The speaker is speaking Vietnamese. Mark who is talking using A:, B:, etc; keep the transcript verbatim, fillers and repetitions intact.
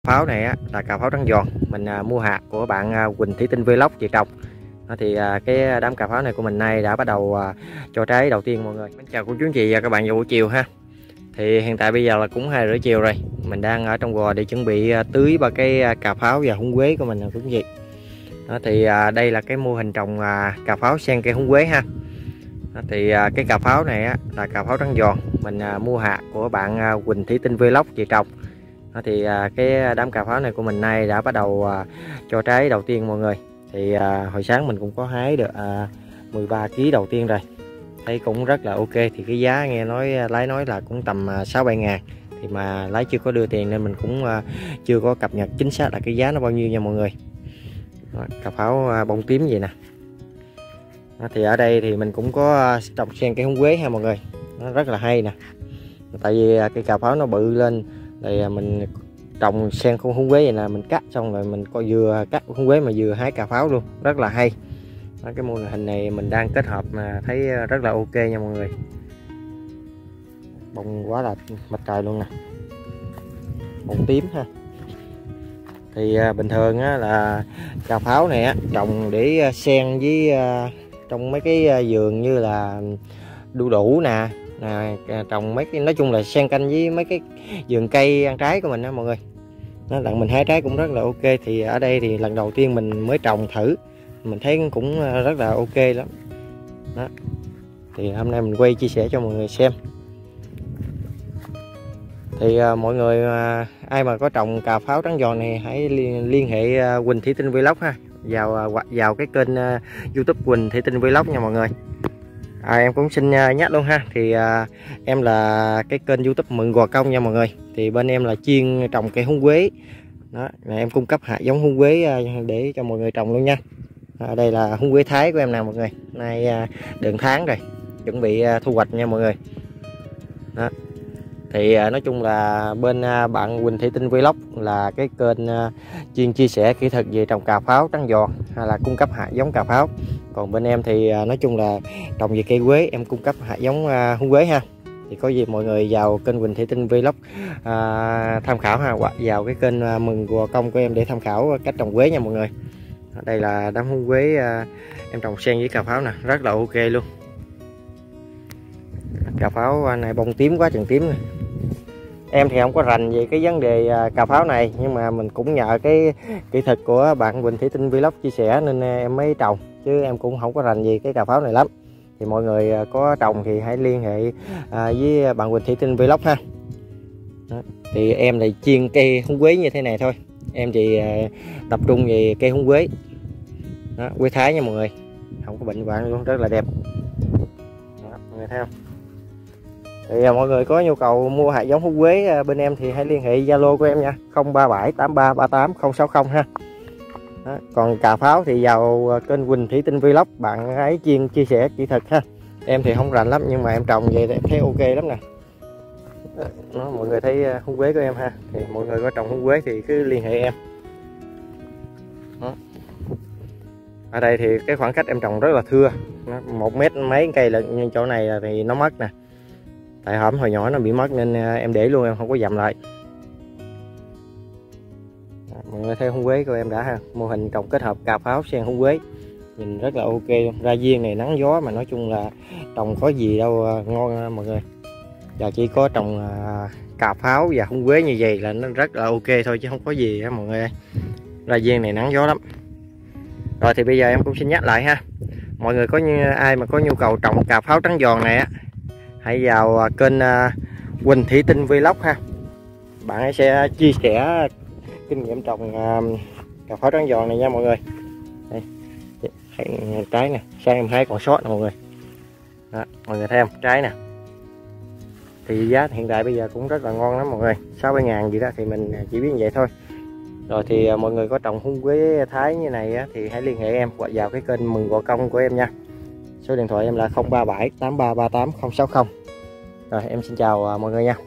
A: pháo này á là cà pháo trắng giòn, mình à, mua hạt của bạn à, Quỳnh Thủy Tinh Vlog chị trồng. Đó thì à, cái đám cà pháo này của mình nay đã bắt đầu à, cho trái đầu tiên mọi người. Xin chào cô chú anh chị và các bạn vào buổi chiều ha. Thì hiện tại bây giờ là cũng hai rưỡi chiều rồi, mình đang ở trong gò để chuẩn bị à, tưới ba cái à, cà pháo và húng quế của mình nè cô chú anh chị. Đó thì à, đây là cái mô hình trồng à, cà pháo xen cây húng quế ha. Đó thì à, cái cà pháo này á là cà pháo trắng giòn, mình à, mua hạt của bạn à, Quỳnh Thủy Tinh Vlog chị trồng. Đó thì à, cái đám cà pháo này của mình nay đã bắt đầu à, cho trái đầu tiên mọi người. Thì à, hồi sáng mình cũng có hái được à, mười ba ki lô gam đầu tiên rồi, thấy cũng rất là ok. Thì cái giá nghe nói lái nói là cũng tầm sáu bảy ngàn, thì mà lái chưa có đưa tiền nên mình cũng à, chưa có cập nhật chính xác là cái giá nó bao nhiêu nha mọi người. Đó, cà pháo à, bông tím vậy nè. Đó, thì ở đây thì mình cũng có trồng xen cây húng quế ha mọi người, nó rất là hay nè. Tại vì cây cà pháo nó bự lên thì mình trồng xen con húng quế vậy nè, mình cắt xong rồi mình coi vừa cắt húng quế mà vừa hái cà pháo luôn, rất là hay. Đó, cái mô hình này mình đang kết hợp mà thấy rất là ok nha mọi người. Bông quá là mặt trời luôn nè, bông tím ha. Thì à, bình thường á, là cà pháo này á, trồng để xen với à, trong mấy cái vườn như là đu đủ nè, à, trồng mấy cái nói chung là xen canh với mấy cái vườn cây ăn trái của mình đó mọi người. Nó đặng mình hái trái cũng rất là ok. Thì ở đây thì lần đầu tiên mình mới trồng thử, mình thấy cũng rất là ok lắm đó. Thì hôm nay mình quay chia sẻ cho mọi người xem. Thì à, mọi người à, ai mà có trồng cà pháo trắng giòn này hãy liên, liên hệ à, Quỳnh Thủy Tinh Vlog ha, vào à, vào cái kênh à, YouTube Quỳnh Thủy Tinh Vlog nha mọi người. À, em cũng xin uh, nhắc luôn ha, thì uh, em là cái kênh YouTube Mừng Gò Công nha mọi người. Thì bên em là chuyên trồng cây húng quế đó, em cung cấp hạt giống húng quế uh, để cho mọi người trồng luôn nha. À, đây là húng quế Thái của em nè mọi người, nay uh, đừng tháng rồi, chuẩn bị uh, thu hoạch nha mọi người. Đó. Thì uh, nói chung là bên uh, bạn Quỳnh Thủy Tinh Vlog là cái kênh uh, chuyên chia sẻ kỹ thuật về trồng cà pháo trắng giòn hay là cung cấp hạt giống cà pháo. Còn bên em thì uh, nói chung là trồng về cây quế, em cung cấp hạt giống uh, húng quế ha. Thì có gì mọi người vào kênh Quỳnh Thủy Tinh Vlog uh, tham khảo ha, hoặc vào cái kênh uh, Mừng Gò Công của em để tham khảo cách trồng quế nha mọi người. Đây là đám húng quế uh, em trồng xen với cà pháo nè, rất là ok luôn. Cà pháo này bông tím quá chừng tím này. Em thì không có rành về cái vấn đề cà pháo này, nhưng mà mình cũng nhờ cái kỹ thuật của bạn Quỳnh Thủy Tinh Vlog chia sẻ nên em mới trồng, chứ em cũng không có rành về cái cà pháo này lắm. Thì mọi người có trồng thì hãy liên hệ với bạn Quỳnh Thủy Tinh Vlog ha. Đó. Thì em là chuyên cây húng quế như thế này thôi, em chỉ tập trung về cây húng quế. Đó, quế Thái nha mọi người, không có bệnh hoạn luôn, rất là đẹp. Đó, mọi người thấy không? Thì à, mọi người có nhu cầu mua hạt giống húng quế à, bên em thì hãy liên hệ Zalo của em nha, không ba bảy tám ba ba tám không sáu không ha. Đó. Còn cà pháo thì vào kênh Quỳnh Thủy Tinh Vlog, bạn ấy chuyên chia sẻ kỹ thuật ha. Em thì không rành lắm, nhưng mà em trồng vậy em thấy ok lắm nè. Đó, mọi người thấy húng quế của em ha, thì mọi người có trồng húng quế thì cứ liên hệ em. Đó. Ở đây thì cái khoảng cách em trồng rất là thưa, một mét mấy cây là, nhưng chỗ này thì nó mất nè. Tại hổm hồi nhỏ nó bị mất nên em để luôn, em không có dặm lại. Đó, mọi người thấy húng quế của em đã ha, mô hình trồng kết hợp cà pháo xen húng quế, nhìn rất là ok luôn. Ra viên này nắng gió mà nói chung là trồng có gì đâu ngon mọi người. Giờ chỉ có trồng cà pháo và húng quế như vậy là nó rất là ok thôi, chứ không có gì á mọi người ơi. Ra viên này nắng gió lắm. Rồi thì bây giờ em cũng xin nhắc lại ha, mọi người có như ai mà có nhu cầu trồng cà pháo trắng giòn này á, hãy vào kênh uh, Quỳnh Thủy Tinh Vlog ha. Bạn ấy sẽ chia sẻ kinh nghiệm trồng uh, cà pháo trắng giòn này nha mọi người. Đây, trái nè, sang em hái còn sót nè mọi người. Đó, mọi người thấy không, trái nè. Thì giá hiện tại bây giờ cũng rất là ngon lắm mọi người, sáu bảy ngàn gì đó, thì mình chỉ biết như vậy thôi. Rồi thì uh, mọi người có trồng húng quế Thái như này á, thì hãy liên hệ em hoặc vào cái kênh Mừng Gò Công của em nha. Số điện thoại em là không ba bảy tám ba ba tám không sáu không. Rồi em xin chào mọi người nha.